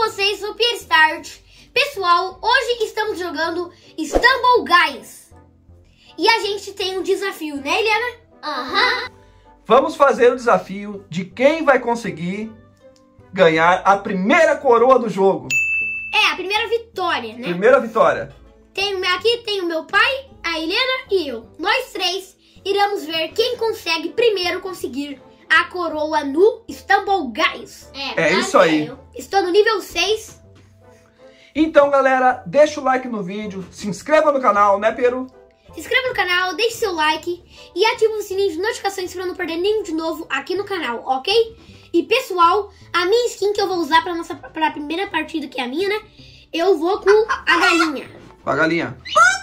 vocês o Pier Start. Pessoal, hoje estamos jogando Stumble Guys. E a gente tem um desafio, né, Eliana? Aham. Vamos fazer o desafio de quem vai conseguir ganhar a primeira coroa do jogo. É, a primeira vitória, né? Primeira vitória. Aqui tem o meu pai, a Eliana e eu. Nós três iremos ver quem consegue primeiro conseguir a coroa no Stumble Guys. É isso aí. Estou no nível 6. Então, galera, deixa o like no vídeo, se inscreva no canal, né, Pedro? Se inscreva no canal, deixe seu like e ative o sininho de notificações para não perder nenhum de novo aqui no canal, ok? E pessoal, a minha skin que eu vou usar para a primeira partida, que é a minha, né? Eu vou com a galinha. Com a galinha.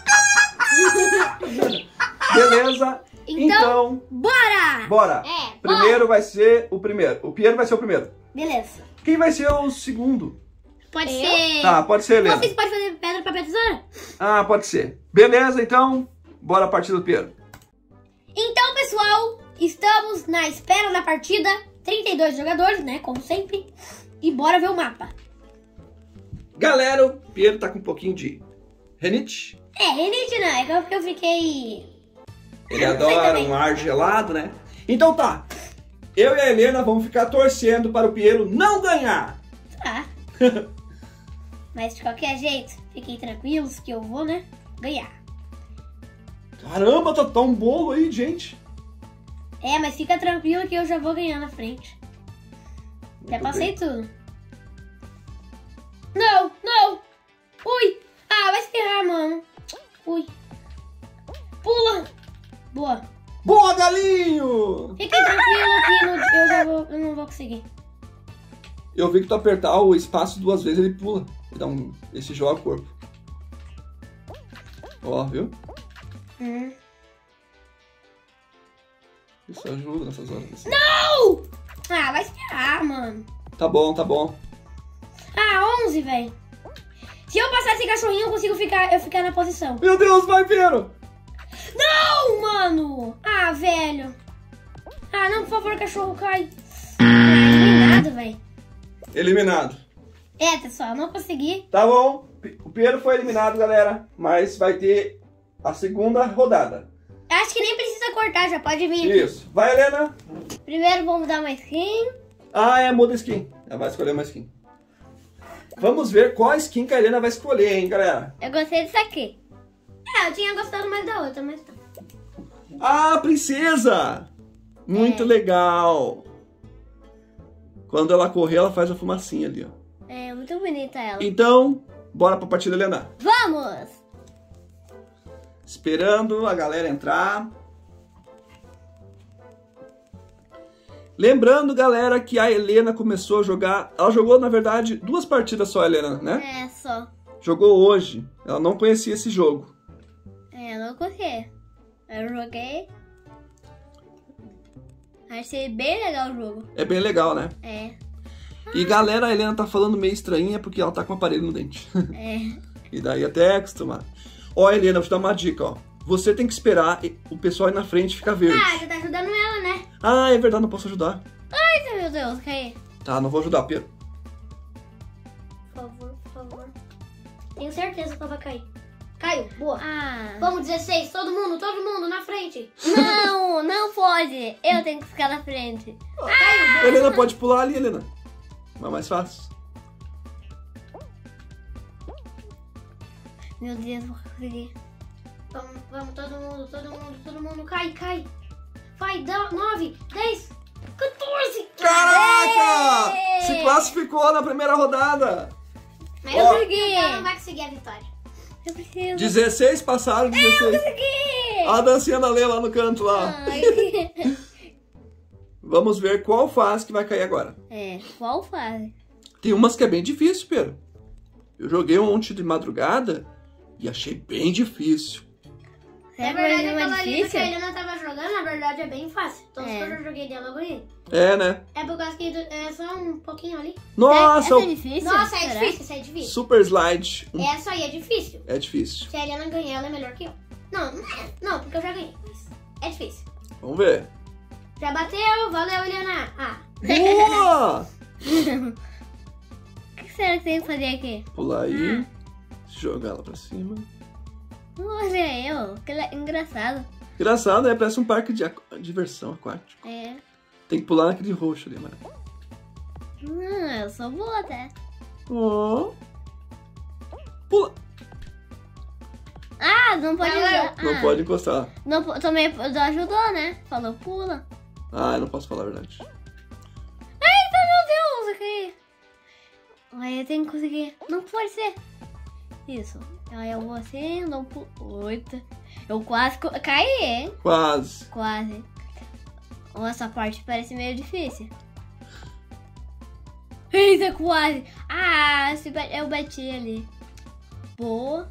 Beleza. Então, bora! Bora! Primeiro vai ser o primeiro. O Piero vai ser o primeiro. Beleza. Quem vai ser o segundo? Pode ser... Tá, pode ser, Helena. Vocês podem fazer pedra, papel, tesoura? Ah, pode ser. Beleza, então, bora a partida do Piero. Então, pessoal, estamos na espera da partida. 32 jogadores, né, como sempre. E bora ver o mapa. Galera, o Piero tá com um pouquinho de renite. Renite não, é que eu fiquei... Ele adora um ar gelado, né? Então tá, eu e a Helena vamos ficar torcendo para o Piero não ganhar. Tá. Mas de qualquer jeito, fiquem tranquilos que eu vou, né, ganhar. Caramba, tá um bolo aí, gente. Mas fica tranquilo que eu já vou ganhar na frente. Já passei tudo. Não, não. Ui. Ah, vai se ferrar, mano. Ui. Pula. Boa. Boa, galinho! Fica tranquilo que eu não vou conseguir. Eu vi que tu apertar o espaço 2 vezes, ele pula. Esse joga o corpo. Ó, viu? Isso ajuda nessas horas assim. Não! Ah, vai se ferrar, mano. Tá bom, tá bom. 11, velho. Se eu passar esse cachorrinho, eu consigo ficar na posição. Meu Deus, vai, Piero! Não, mano! Ah, velho. Ah, não, por favor, cachorro, cai. Eliminado, velho. Eliminado. Pessoal, não consegui. Tá bom. O Piero foi eliminado, galera. Mas vai ter a segunda rodada. Acho que nem precisa cortar, já pode vir. Isso. Vai, Helena. Primeiro vamos dar uma skin. Muda a skin. Ela vai escolher uma skin. Vamos ver qual skin que a Helena vai escolher, hein, galera. Eu gostei disso aqui. Eu tinha gostado mais da outra, mas tá. Ah, princesa! Muito legal. Quando ela correr, ela faz a fumacinha ali, ó. Muito bonita ela. Então, bora pra partida, Helena. Vamos! Esperando a galera entrar. Lembrando, galera, que a Helena começou a jogar... Ela jogou, na verdade, 2 partidas só, Helena, né? Só. Jogou hoje. Ela não conhecia esse jogo. Eu não conhecia. Eu joguei. Achei bem legal o jogo. É bem legal, né? E galera, a Helena tá falando meio estranhinha porque ela tá com o aparelho no dente. E daí até acostumar. Ó, Helena, vou te dar uma dica, ó. Você tem que esperar o pessoal aí na frente ficar verde. Já tá ajudando ela, né? É verdade, não posso ajudar. Ai, meu Deus, cai. Tá, não vou ajudar, Pedro. Por favor, por favor. Tenho certeza que ela vai cair. Caiu, boa. Vamos, 16, todo mundo na frente. Não, não pode. Eu tenho que ficar na frente. Caiu, Helena, pode pular ali, Helena. Mas mais fácil. Meu Deus, vou conseguir. Vamos, todo mundo. Cai. Vai, 9, 10, 14. Caraca! Se classificou na primeira rodada. Mas eu consegui. Ela não vai conseguir a vitória. Eu preciso. 16 passaram, 16. Eu consegui. A dancinha da Lê lá no canto lá. Vamos ver qual fase que vai cair agora. Qual fase? Tem umas que é bem difícil, Pedro. Eu joguei ontem de madrugada e achei bem difícil. Na verdade, aquela ali que a Helena tava jogando, na verdade é bem fácil. Todos que eu já joguei dela, eu ganhei. Né? Por causa que é só um pouquinho ali. Nossa! É difícil? Nossa, é difícil, isso é difícil. Super slide. Essa aí é difícil. É difícil. Se a Helena ganhar, ela é melhor que eu. Não, porque eu já ganhei. Mas é difícil. Vamos ver. Já bateu, valeu, Helena. Boa! será que tem que fazer aqui? Pular aí. Jogar ela pra cima. Nossa, eu. Que engraçado. Engraçado, né? Parece um parque de diversão aquático. É. Tem que pular naquele roxo ali, mano. Eu sou boa até. Ó. Pula. Ah, não pode usar. Não pode encostar. Não, também ajudou, né? Falou, pula. Ah, eu não posso falar a verdade. Eita, meu Deus, aqui. Aí eu tenho que conseguir. Não pode ser. Isso. Aí eu vou assim, não pulo. Oita. Eu quase caí, hein? Quase. Quase. Essa parte parece meio difícil. Eita, quase. Ah, eu bati ali. Boa.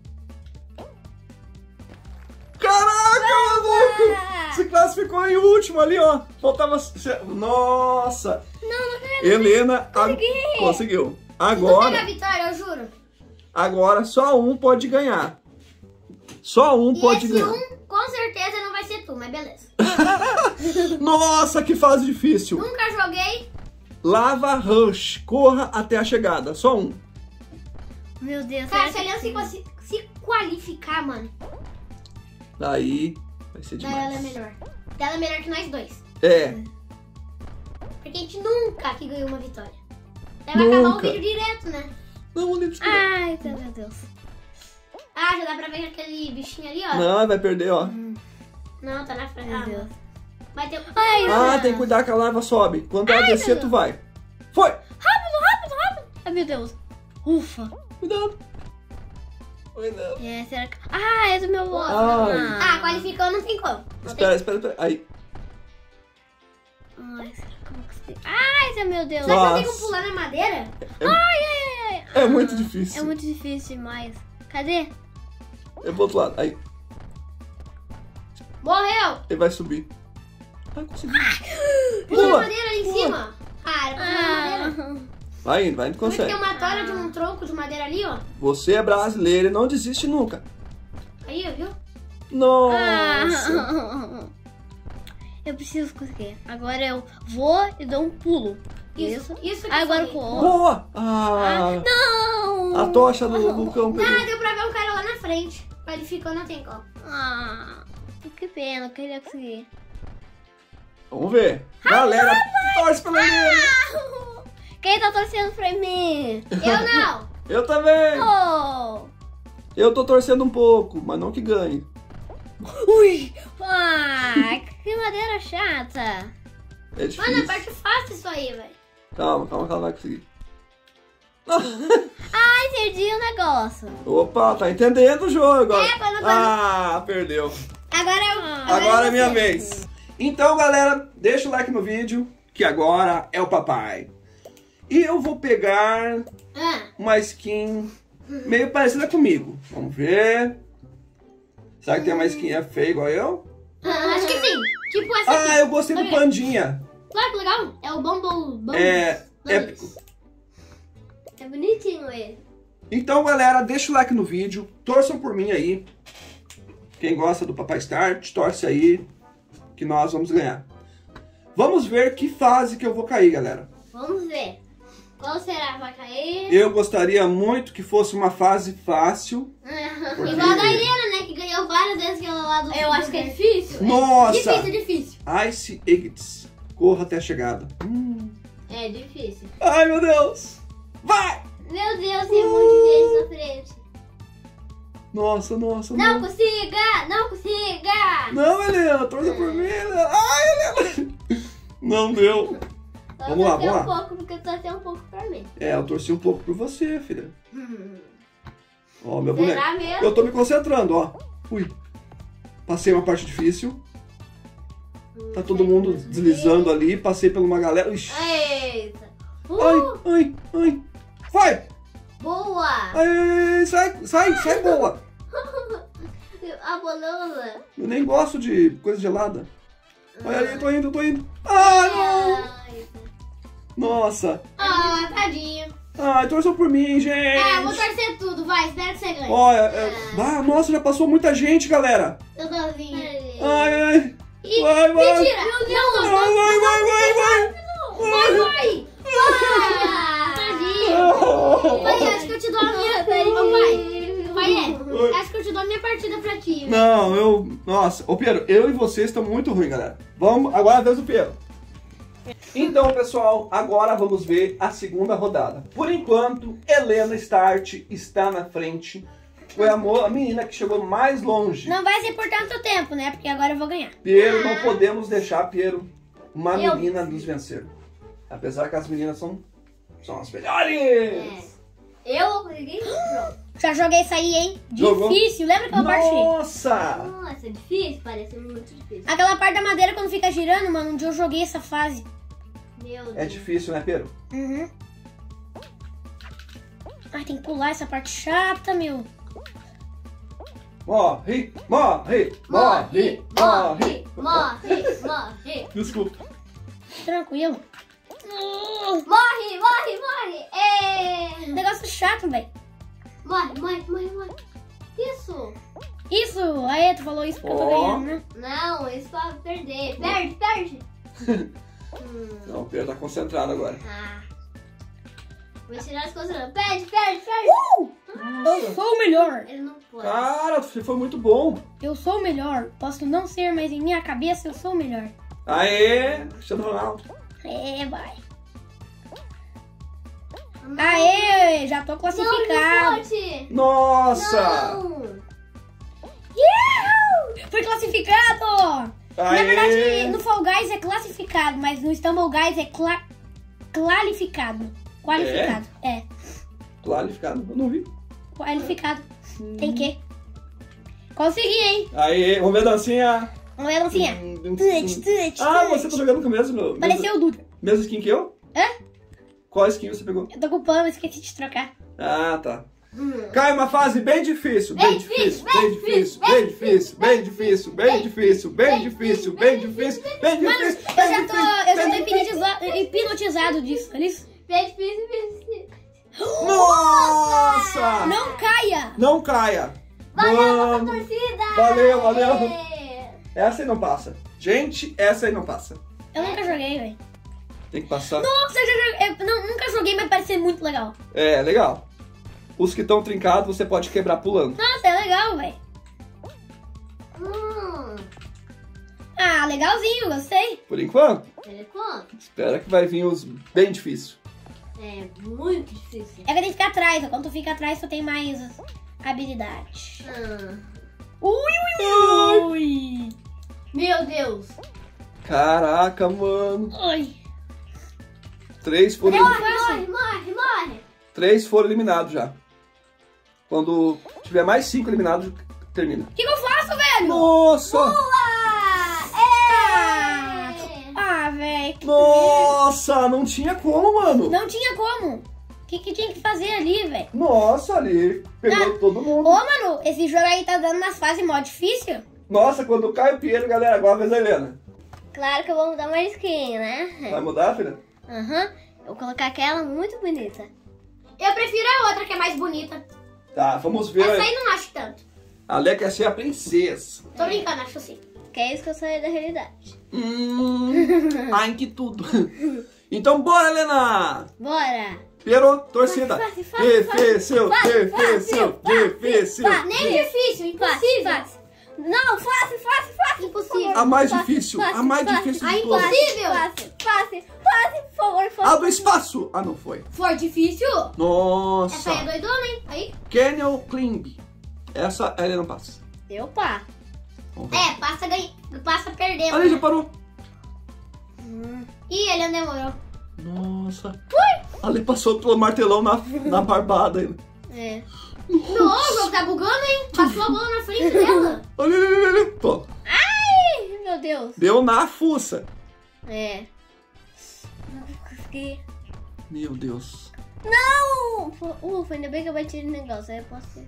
Caraca, maluco! Se classificou em último ali, ó. Faltava... Nossa! Não Helena consegui. Conseguiu. Não Agora... pegar a vitória, eu juro. Agora só um pode ganhar. Só um pode ganhar. Com certeza não vai ser tu, mas beleza. Nossa, que fase difícil. Nunca joguei. Lava Rush. Corra até a chegada. Só um. Meu Deus. Cara, se a Helena se qualificar, mano. Daí vai ser demais. Ela é melhor. Ela é melhor que nós dois. É. Porque a gente nunca que ganhou uma vitória. Daí vai acabar o vídeo direto, né? Não, o livro. Ai, meu Deus. Ah, já dá pra ver aquele bichinho ali, ó. Não, vai perder, ó. Não, tá na frente. Meu Deus. Vai ter... tem que cuidar que a larva sobe. Quando ela descer, tu vai. Foi! Rápido. Ai, meu Deus. Ufa. Cuidado. Cuidado. Será que... é do meu voto. Qualificou não tem como. Espera. Aí. Ai, será que eu vou conseguir? Ai, meu Deus. Nossa. Será que eu consigo pular na madeira? Ai. É muito difícil. É muito difícil demais. Cadê? É pro outro lado. Aí. Morreu. Ele vai subir. Vai conseguir. Pula a madeira ali em cima. Era pra pular na madeira. Vai indo, consegue. Tem uma tora de um tronco de madeira ali, ó. Você é brasileiro e não desiste nunca. Aí, viu? Nossa. Eu preciso conseguir. Agora eu vou e dou um pulo. Isso que agora eu corro. Boa! Não! A tocha do vulcão pegou. Deu pra ver um cara lá na frente. Qualificou, não tem como. Que pena, eu queria conseguir. Vamos ver. Galera, torce pela Helena. Quem tá torcendo pra mim? Eu não. Eu também. Oh. Eu tô torcendo um pouco, mas não que ganhe. Ui! Que madeira chata. É difícil. Mano, é parte fácil isso aí, velho. Calma, que ela vai conseguir. Ai, perdi o negócio. Opa, tá entendendo o jogo. Não. Perdeu. Agora é minha vez. Então, galera, deixa o like no vídeo, que agora é o papai. E eu vou pegar uma skin meio parecida comigo. Vamos ver. Será que tem uma skin feia igual eu? Acho que sim. Tipo essa aqui. Eu gostei do pandinha. Claro que legal. É o Bumble. É épico. É bonitinho ele. Então, galera, deixa o like no vídeo. Torçam por mim aí. Quem gosta do Papai Start, torce aí. Que nós vamos ganhar. Vamos ver que fase que eu vou cair, galera. Vamos ver. Qual será que vai cair? Eu gostaria muito que fosse uma fase fácil. Porque... Igual a da Helena, né? Que ganhou várias vezes que ela lá do... Eu acho que é difícil. Nossa! Difícil. Ice Eggs. Corra até a chegada. É difícil. Ai, meu Deus. Vai! Meu Deus, tem um monte de gente na frente. Nossa. Não consiga! Não, Helena, torça por mim. Ai, Helena. Não deu. Vamos lá. Um pouco, porque eu torci um pouco pra mim. Eu torci um pouco por você, filha. Ó, meu Será boneco. mesmo? Eu tô me concentrando, ó. Fui. Passei uma parte difícil. Tá todo mundo deslizando ali. Passei por uma galera. Ixi. Eita. Ai. Vai. Boa. Ai, sai, boa. A bolona. Eu nem gosto de coisa gelada. Olha ali, tô indo. Ai, não. Nossa. Tadinho. Ai, torçam por mim, gente. Eu vou torcer tudo, vai. Espero que você ganhe. Olha, nossa, já passou muita gente, galera. Eu tô vindo. Ai. Vai. Mentira. Vai. Vai. Tadinho. Pai, acho que eu te dou a minha... Pai, acho que eu te dou a minha partida pra ti. Não, Nossa, ô Piero, eu e você estamos muito ruins, galera. Vamos, agora é a vez do Piero. Então, pessoal, agora vamos ver a segunda rodada. Por enquanto, Helena Start está na frente. Foi a menina que chegou mais longe. Não vai ser por tanto tempo, né? Porque agora eu vou ganhar. Piero, não podemos deixar, Piero, uma menina nos vencer. Apesar que as meninas são as melhores. Eu consegui? Já joguei isso aí, hein? Jogou? Difícil, lembra que eu parti? Nossa, difícil? Parece muito difícil. Aquela parte da madeira quando fica girando, mano, um dia eu joguei essa fase. Meu Deus. É difícil, né, Piero? Uhum. Ai, tem que pular essa parte chata, meu. Morre. Desculpa. Tranquilo. Morre. Negócio chato, velho. Morre. Isso, aí tu falou isso porque eu tô ganhando, né? Não, isso pra perder. Perde. Não, o Piero tá concentrado agora. Vou tirar as coisas. Perde. Eu sou o melhor. Ele não pode. Cara, você foi muito bom. Eu sou o melhor. Posso não ser, mas em minha cabeça eu sou o melhor. Aê, Cristiano Ronaldo. Vai. Aê, já tô classificado. Não pode. Nossa. Não. Fui classificado. Aê. Na verdade, no Fall Guys é classificado, mas no Stumble Guys é qualificado. É. Clarificado, eu não vi. Qualificado. Tem que. Consegui, hein? Aê, vamos ver a dancinha. Vamos ver a dancinha. Você tá jogando com o mesmo? Pareceu o Dutra. Mesmo skin que eu? Hã? Qual skin você pegou? Eu tô com o pano, esqueci de trocar. Ah, tá. Cai uma fase bem difícil. Bem difícil. Mano, eu já tô hipnotizado disso, olha isso. Bem difícil. Nossa! Não caia! Valeu, nossa torcida! Valeu! Essa aí não passa. Gente, essa aí não passa. Eu nunca joguei, velho. Tem que passar. Nossa, nunca joguei, mas parece ser muito legal. É, legal. Os que estão trincados, você pode quebrar pulando. Nossa, é legal, velho. Ah, legalzinho, gostei. Por enquanto, Quanto? espera que vai vir os bem difíceis. É muito difícil. É que tem que ficar atrás, ó. Quando tu fica atrás, tu tem mais habilidade. Ui! Meu Deus. Caraca, mano. Ai. 3 foram... Morre. 3 foram eliminados já. Quando tiver mais 5 eliminados, termina. O que eu faço, velho? Nossa! Velho. Nossa, não tinha como, mano. Não tinha como. O que tinha que fazer ali, velho? Nossa, ali pegou todo mundo. Ô, mano, esse jogo aí tá dando umas fases mó difícil. Nossa, quando cai o Piero, galera, agora a vez da Helena. Claro que eu vou mudar uma skin, né? Vai mudar, filha? Eu vou colocar aquela muito bonita. Eu prefiro a outra, que é mais bonita. Tá, vamos ver. Essa aí não acho tanto. A Lé quer ser a princesa. Tô brincando, acho sim. Que é isso que eu saí da realidade. Ai, que tudo. Então, bora, Helena! Bora! Piero, torcida. Difícil. Nem difícil, impossível. Não, fácil. Impossível. A mais difícil. A mais difícil de todas. Impossível. Fácil, por favor. A do espaço. Ah, não foi. For difícil? Nossa. Essa aí é doidona, hein? Aí. Canyon Climb. Essa a Helena passa. Deu pá. Passa perdendo. Ali já parou. Ih, ele não demorou. Nossa. Ali passou pelo martelão na barbada ainda. É. Não, o jogo tá bugando, hein? Passou a bola na frente dela. Olha. Pô. Ai, meu Deus. Deu na fuça. É. Não consegui. Meu Deus. Não! Ufa, ainda bem que eu bati no negócio. Aí eu posso...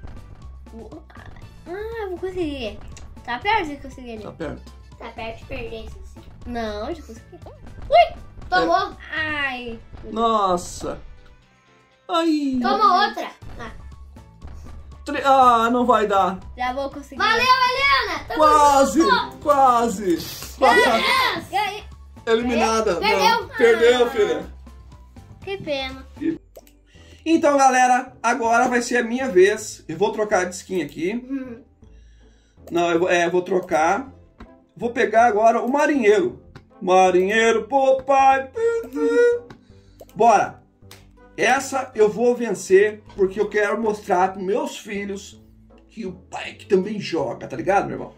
eu vou conseguir. Tá perto de conseguir. Tá perto. Tá perto de perder isso sim. Não, já consegui. Tomou. Ai. Nossa. Ai. Toma outra. Não vai dar. Já vou conseguir. Valeu, Helena. Quase. Ganhei. Eliminada. Perdeu. Não. Perdeu, filha. Que pena. Então, galera, agora vai ser a minha vez. Eu vou trocar de skin aqui. Não, eu vou trocar. Vou pegar agora o marinheiro. Marinheiro, papai. Bora. Essa eu vou vencer porque eu quero mostrar para meus filhos que o pai que também joga, tá ligado, meu irmão?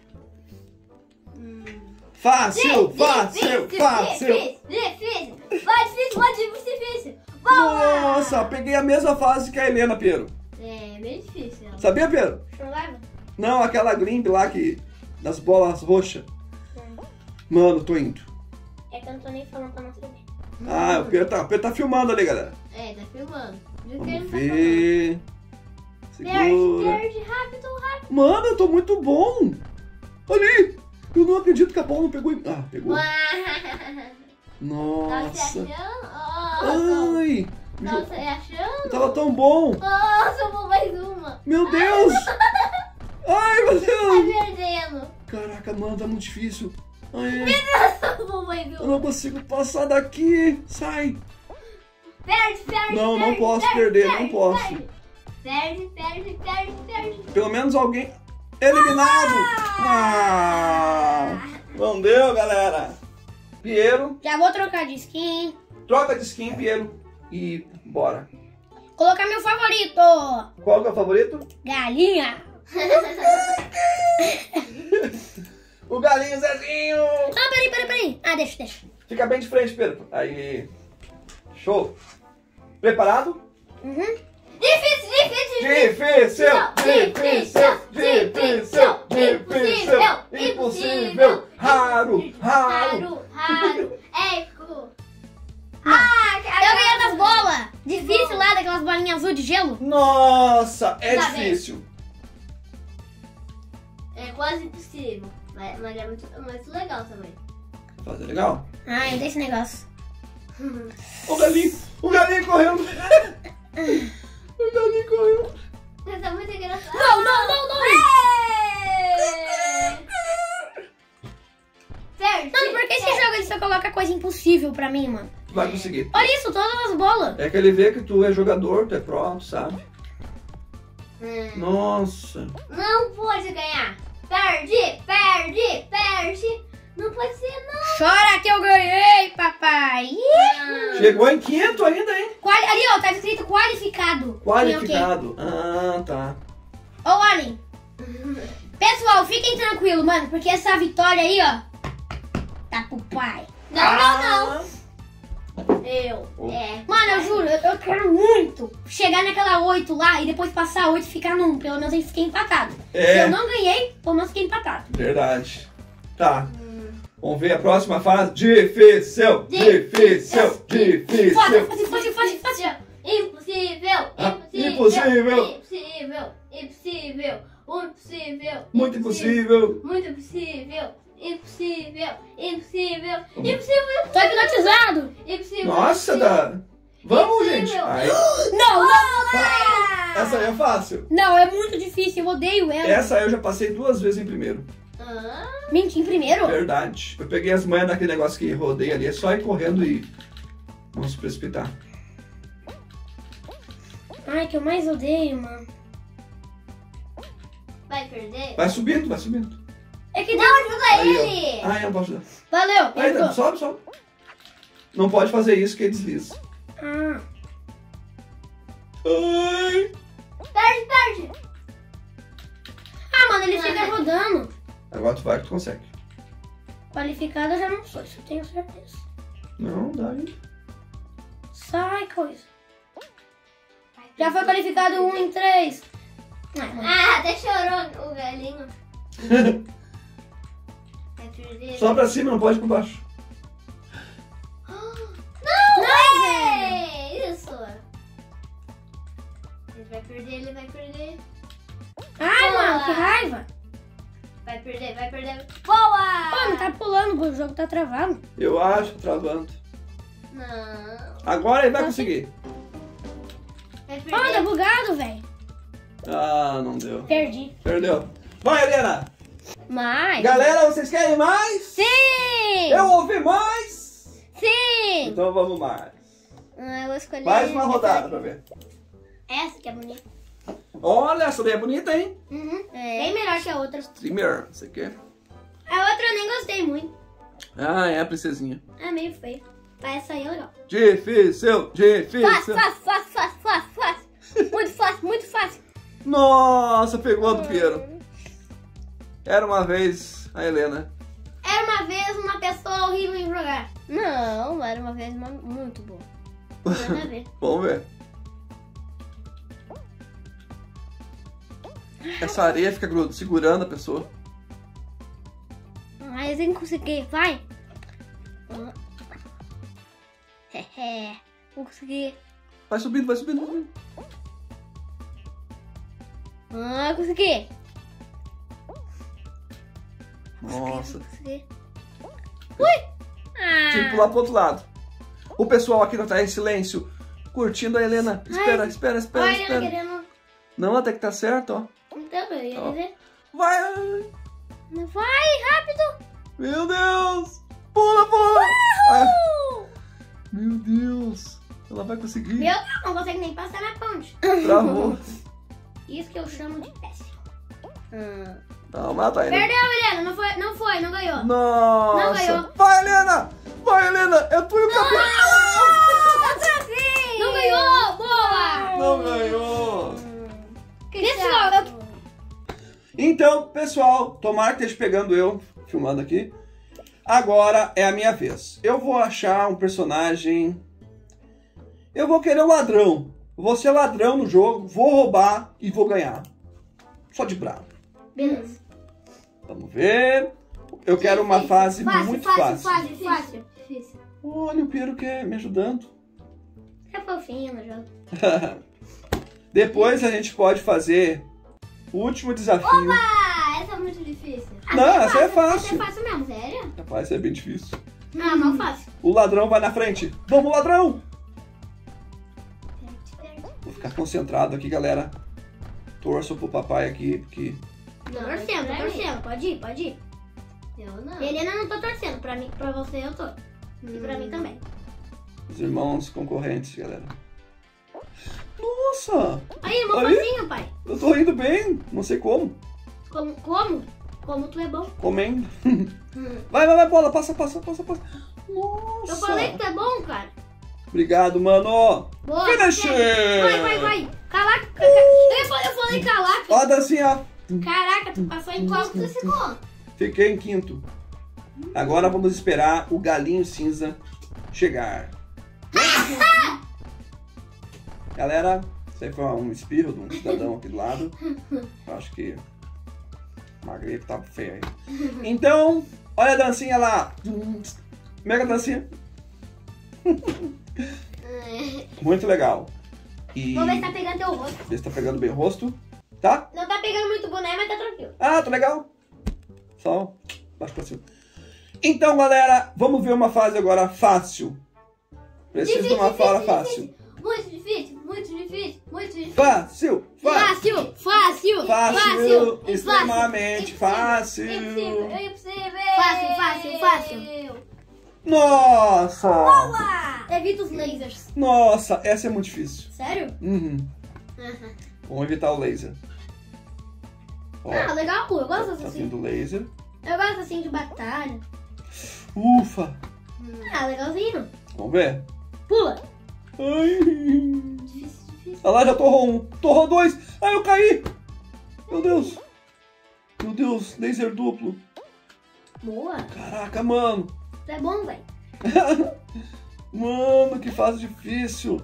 Fácil, fácil, fácil. Difícil. Vai difícil. Nossa, peguei a mesma fase que a Helena, Pedro. É, bem difícil. Sabia, Pedro? Survival? Não, aquela Glimp lá que... das bolas roxas. Mano, tô indo. É que eu não tô nem falando pra não saber. Ah, o Pedro tá filmando ali, galera. É, tá filmando. Vamos ver. Segura. Perde, rápido. Mano, eu tô muito bom. Ali. Eu não acredito que a bola não pegou em... Ah, pegou. Tá se Nossa. achando? Ai. Tá se achando? Tava tão bom. Nossa, eu vou mais uma. Meu Deus. Ai, meu Tá Deus. perdendo. Caraca, mano, tá muito difícil. Ai, Nossa, eu vou mais eu uma. não consigo passar daqui. Sai. Perde. Não posso perder, não posso. Perde. Pelo menos alguém eliminado. Não deu, galera. Piero. Já vou trocar de skin. Troca de skin, Piero. E bora. Colocar meu favorito. Qual que é o favorito? Galinha. O galinho Zezinho. Ah, peraí. Ah, deixa. Fica bem de frente, Pedro. Aí. Show. Preparado? Difícil. Impossível. Raro. Eco. Eu ganhei das bolas. Difícil lá, daquelas bolinhas azul de gelo. Nossa, é Tá difícil. É quase impossível. Mas é muito legal também. Fazer legal? Ai, eu dei esse negócio. O galinho correndo. O galinho correndo. Você tá muito engraçado. Não. Certo. Mano, por que esse jogo ele só coloca coisa impossível pra mim, mano? Vai conseguir. Olha isso, todas as bolas. É que ele vê que tu é jogador, tu é pro, sabe? Nossa. Não pode ganhar. Perde. Não pode ser, não. Chora que eu ganhei, papai. Chegou em 500 ainda, hein? Ali, ó, tá escrito qualificado. Qualificado. Ah, tá. Ô, Alien. Pessoal, fiquem tranquilos, mano, porque essa vitória aí, ó, tá pro pai. Não. Mano, eu juro, eu quero muito chegar naquela 8 lá e depois passar 8 e ficar no 1. Pelo menos eu fiquei empatado. É. Se eu não ganhei, pelo menos fiquei empatado. Verdade. Tá. Vamos ver a próxima fase. Difícil. Fácil. Impossível. Muito impossível. Impossível. Tô hipnotizado. Nossa, Vamos, gente. Aí. Não. Essa aí é fácil. Não, é muito difícil, eu odeio ela. Essa aí eu já passei 2 vezes em primeiro. Menti em primeiro? Verdade. Eu peguei as manhas daquele negócio que rodei ali. É só ir correndo e vamos se precipitar. Ai, que eu mais odeio, mano. Vai perder? Vai subindo. É que Não, ajuda Aí, ele! ó. Ai, eu não posso ajudar. Valeu, Aí, entrou. sobe. Não pode fazer isso que desliza. Ah. Ai. Perde! Ah, mano, ele fica rodando. Agora tu vai que tu consegue. Qualificado eu já não sou, isso eu tenho certeza. Não, dá aí. Sai, coisa. Já foi qualificado 1 em 3. Até chorou o galinho. Vai perder. Só pra cima, não pode ir por baixo. Não, é isso. Ele vai perder. Ai, Boa. mano, que raiva. Vai perder. Boa! Pô, não tá pulando, o jogo tá travado. Eu acho, travando. Não. Agora ele vai conseguir. Vai Pô, tá perder. bugado, velho. Ah, não deu. Perdi. Perdeu. Vai, Helena. Mas... Galera, vocês querem mais? Sim! Eu ouvi mais? Sim! Então vamos mais. Eu vou escolher... Mais uma rodada pra ver. Essa que é bonita. Olha, essa daí é bonita, hein? Uhum. Bem melhor que a outra. Streamer, você quer? A outra eu nem gostei muito. Ah, é a princesinha. É meio feio. Mas essa aí é legal. Difícil. Fácil. Muito fácil. Nossa, pegou a do Piero. Era uma vez a Helena. Era uma vez uma pessoa horrível em jogar. Não, era uma vez muito boa. Nada a ver. Vamos ver. Essa areia fica segurando a pessoa. Mas eu não consegui, vai. Não consegui. Vai subindo. Consegui. Nossa. Consegui. Tinha que pular pro outro lado. O pessoal aqui não tá em silêncio, curtindo a Helena. Espera. Vai, Helena querendo. Não, até que tá certo, ó. Então, eu ia dizer. Vai! Vai, rápido. Meu Deus! Pula! Ah, meu Deus! Ela vai conseguir. Meu Deus, não consegue nem passar na ponte. Travou. Isso que eu chamo de péssimo. Não, mata ele. Perdeu, Helena. Não ganhou. Nossa! Não ganhou. Vai, Helena! É tu e o campeão! Outra vez! Não ganhou! Boa! Não ganhou! Pessoal, Então, pessoal, tomara que esteja pegando eu, filmando aqui. Agora é a minha vez. Eu vou achar um personagem... Eu vou querer um ladrão. Vou ser ladrão no jogo, vou roubar e vou ganhar. Só de bravo. Beleza. Vamos ver. Eu quero uma fase muito fácil. Fácil. Olha, o Piero quer me ajudando. É fofinho no jogo. Depois a gente pode fazer o último desafio. Opa! Essa é muito difícil. Não, essa é fácil. Essa é fácil mesmo, sério? Rapaz, é bem difícil. Não fácil. O ladrão vai na frente. Vamos, ladrão! Vou ficar concentrado aqui, galera. Torço pro papai aqui, porque... Tô torcendo. Pode ir. Eu não. Helena, não tô torcendo. Pra você eu tô. E pra mim também. Os irmãos concorrentes, galera. Nossa! Aí, meu facinho, pai. Eu tô indo bem, não sei como. Como? Como tu é bom. Comendo. Vai, bola, passa. Nossa! Eu falei que tu é bom, cara. Obrigado, mano. Boa. Finish! Vai. Calaca. Eu falei calaca. Ó a dancinha. Caraca, tu passou em qual que tu ficou? Fiquei em quinto. Agora vamos esperar o galinho cinza chegar. Galera, isso aí foi um espirro de um cidadão aqui do lado. Eu acho que uma gripe tá feia aí. Então, olha a dancinha lá. Mega dancinha. Muito legal. E... Vamos ver se tá pegando teu rosto. Ver se tá pegando bem o rosto. Tá? Não tá pegando muito boné, mas tá tranquilo. Ah, tá legal. Só baixo pra cima. Então, galera, vamos ver uma fase agora fácil. Preciso de uma fala fácil. Muito difícil. Fácil. Extremamente fácil. Fácil. Nossa. Boa! Evita os lasers. Nossa, essa é muito difícil. Sério? Vamos evitar o laser. Ó, Legal, eu gosto tá assim. vindo laser. Eu gosto assim de batalha. Ufa. Legalzinho. Vamos ver. Pula. Ai. Difícil. Olha lá, já torrou um. Torrou dois. Ai, eu caí. Meu Deus, laser duplo. Boa. Caraca, mano. Tu é bom, velho. Mano, que fase difícil.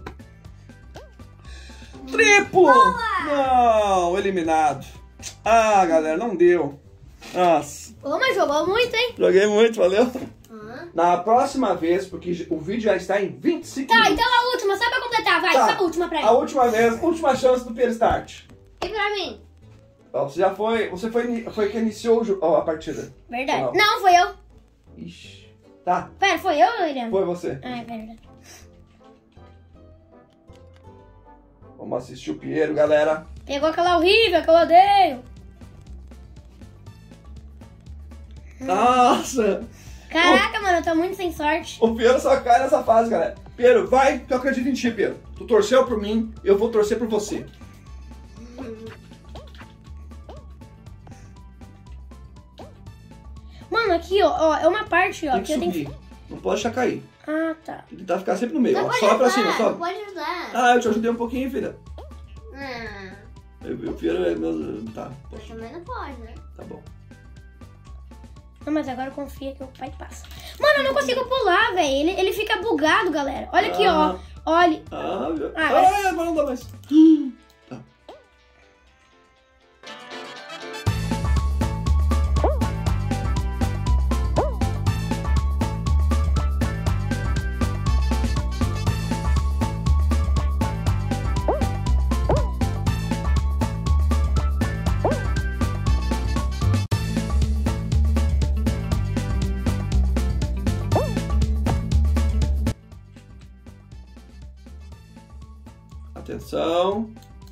Triplo. Não, eliminado. Ah, galera, não deu. Nossa. Ô, mas jogou muito, hein? Joguei muito, valeu. Na próxima vez, porque o vídeo já está em 25 Tá, minutos. então a última, só pra completar, vai, Tá. só a última pra mim. A última vez, última chance do Peristart. E pra mim? Você já foi. Você foi que iniciou a partida. Verdade. Não, foi eu. Ixi. Tá, Pera, foi eu, Irian? foi você. Ah, é verdade. Vamos assistir o Piero, galera. Pegou aquela horrível que eu odeio. Nossa! Caraca, mano, eu tô muito sem sorte. O Piero só cai nessa fase, galera. Pedro, vai, que eu acredito em ti, Pedro. Tu torceu por mim, eu vou torcer por você. Mano, aqui, ó, é uma parte, ó, Tem que eu tenho subir. que... Não pode deixar cair. Ah, tá. Tem que tentar ficar sempre no meio. Não Ó. pode Sobe pra ajudar, cima, não sobe. pode ajudar. Ah, eu te ajudei um pouquinho, filha. Ah, Eu Pedro, tá. mas também não pode, né? Tá bom. Não, mas agora confia que o pai passa. Mano, eu não consigo pular, velho. Ele fica bugado, galera. Olha aqui, ó. Olha. Agora não dá mais. Tá. Atenção.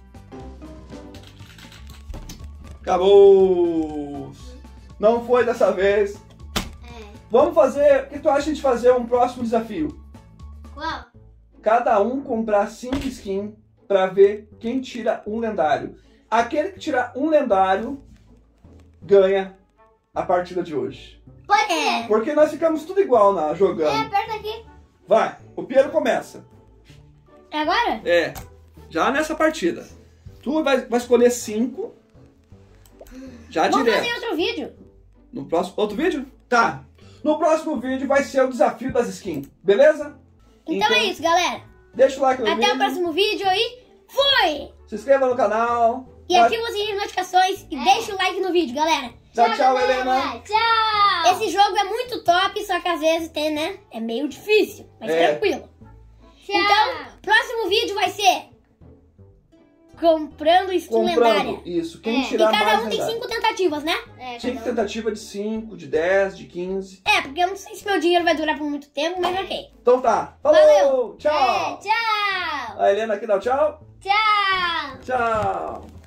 Acabou. Não foi dessa vez. Vamos fazer... O que tu acha de a gente fazer um próximo desafio? Qual? Cada um comprar 5 skins pra ver quem tira um lendário. Aquele que tirar um lendário ganha a partida de hoje. Pode ser. Porque nós ficamos tudo igual jogando. Aperta aqui. Vai, o Pedro começa. É agora? É, já nessa partida. Tu vai escolher 5. Já Vamos direto. fazer outro vídeo. No próximo... Outro vídeo? Tá. No próximo vídeo vai ser o desafio das skins, beleza? Então é isso, galera. Deixa o like no vídeo. Até o próximo vídeo e fui! Se inscreva no canal. E ativa o sininho de notificações e deixa o like no vídeo, galera. Tchau, Helena. Tchau. Esse jogo é muito top, só que às vezes tem, né? É meio difícil, mas tranquilo. Tchau. Então, próximo vídeo vai ser comprando skin lendária. Isso. Quem E tirar cada mais um tem lendário. 5 tentativas, né? 5 tentativas de 5, de 10, de 15. É, porque eu não sei se meu dinheiro vai durar por muito tempo, mas ok. Então tá. Falou. Valeu. Tchau. Tchau. A Helena aqui dá o tchau. Tchau. Tchau.